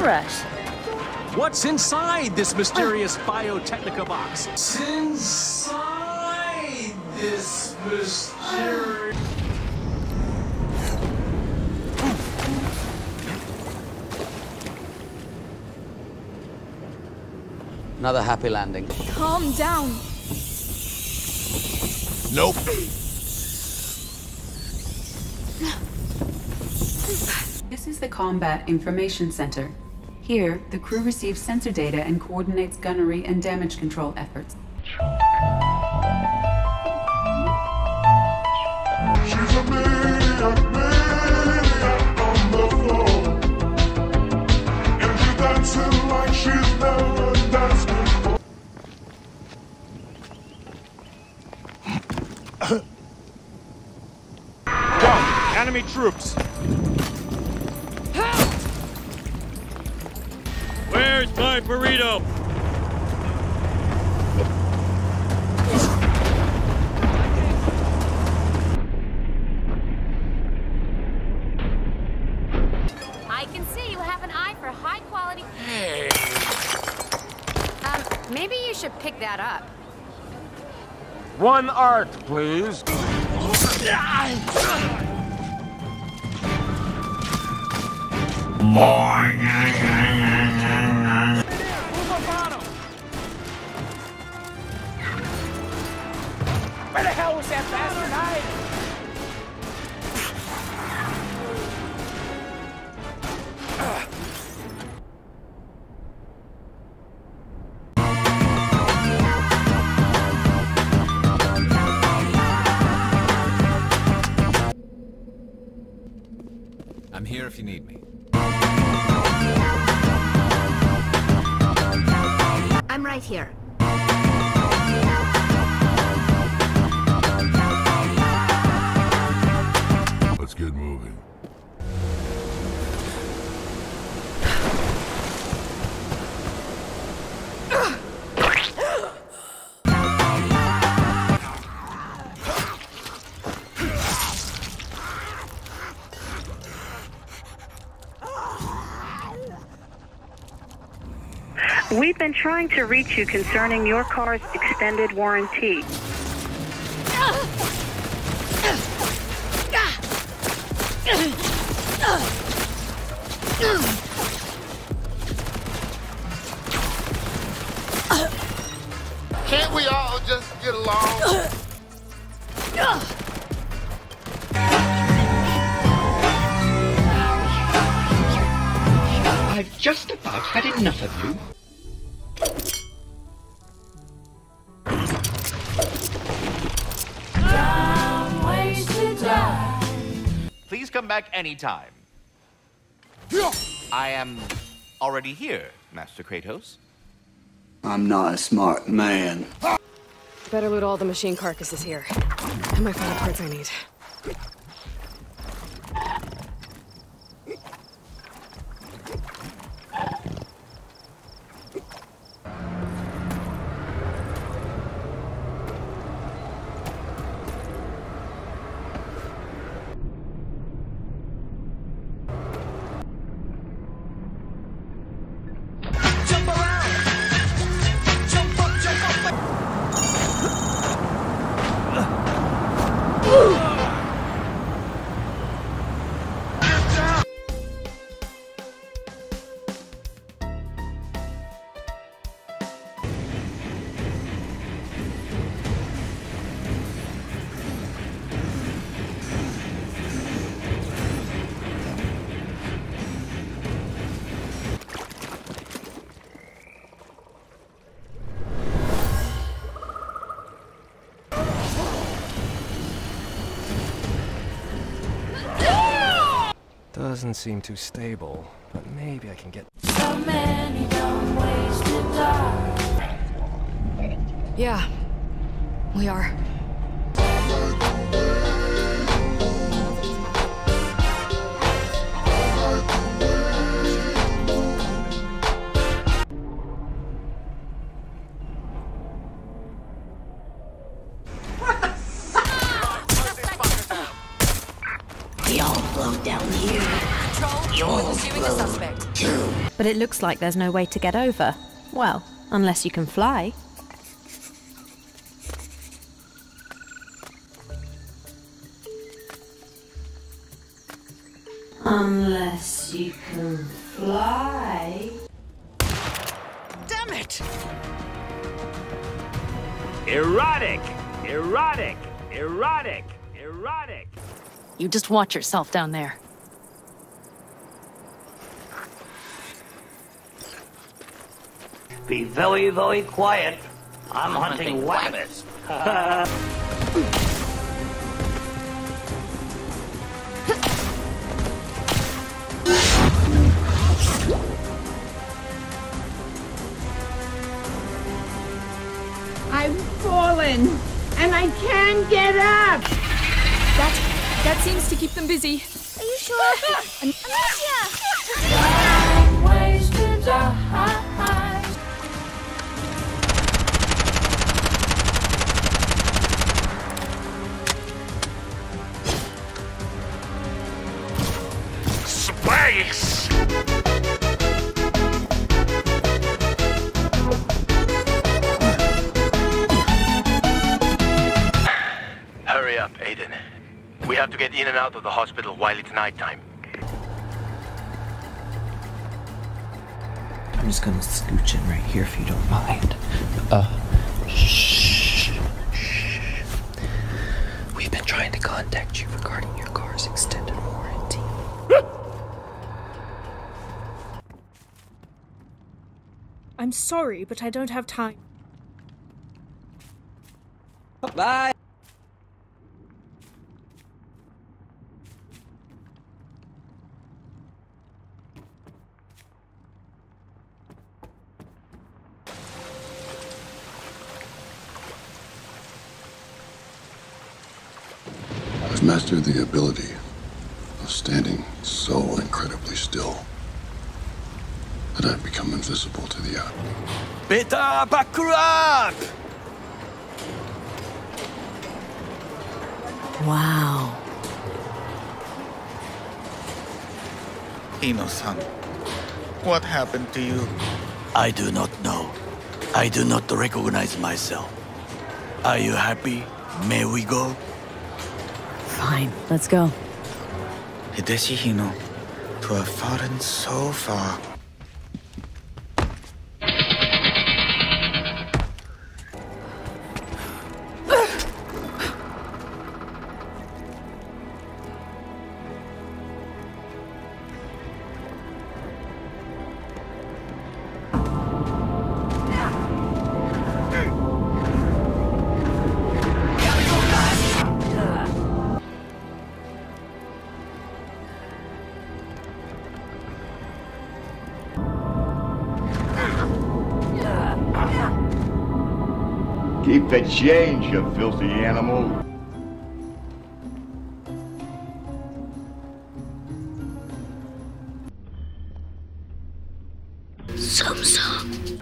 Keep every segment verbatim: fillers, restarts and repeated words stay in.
rush. What's inside this mysterious Biotechnica box? What's inside this mysterious... Another happy landing. Calm down. Nope. This is the Combat Information Center. Here, the crew receives sensor data and coordinates gunnery and damage control efforts. She's a maniac, maniac on the floor. And she's dancing like she's never danced before. Go! Enemy troops! Where's my burrito? I can see you have an eye for high quality. Hey. Um, maybe you should pick that up. One art, please. Where the hell was that bastard hiding? I'm here if you need me. I'm right here. Let's get moving. We've been trying to reach you concerning your car's extended warranty. Can't we all just get along? I've just about had enough of you. Please come back anytime. I am already here, Master Kratos. I'm not a smart man. Better loot all the machine carcasses here. I might find the parts I need. Doesn't seem too stable, but maybe I can get... So many dumb ways to die. Yeah, we are. We all float down here. Control, You're pursuing a suspect. But it looks like there's no way to get over. Well, unless you can fly. Unless you can fly. Damn it! Erotic! Erotic! Erotic! Erotic! You just watch yourself down there. Be very, very quiet. I'm, I'm hunting, hunting rabbits. I've fallen, and I can't get up! That, that seems to keep them busy. Are you sure? Amicia! Ways to die. Space! Hurry up, Aiden. We have to get in and out of the hospital while it's nighttime. I'm just gonna scooch in right here if you don't mind. Uh, shh. Shh. We've been trying to contact you regarding your car's extended warranty. I'm sorry, but I don't have time. Bye! I've mastered the ability of standing so incredibly still that I've become invisible to the eye. Beta Bakurab! Wow. Ino-san, what happened to you? I do not know. I do not recognize myself. Are you happy? May we go? Fine, let's go. Hideshi Hino, to have fallen so far. Keep the change, you filthy animal. Sum-sum.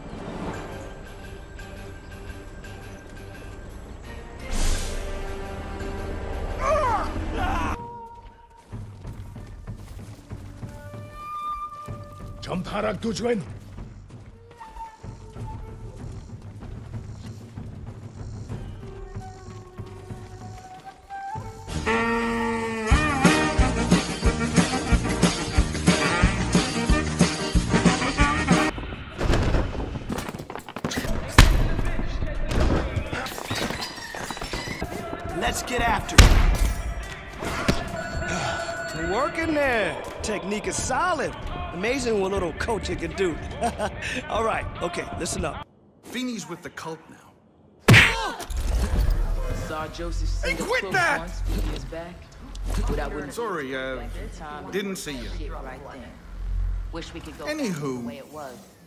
전파락 도주엔 Let's get after it. Working there. Technique is solid. Amazing what little coaching can do. All right, okay, listen up. Feeney's with the cult now. Saw Joseph Hey, quit that! once, few years back. But I wouldn't Sorry, uh, didn't see you. Right then. Wish we could go Anywho, the way it was.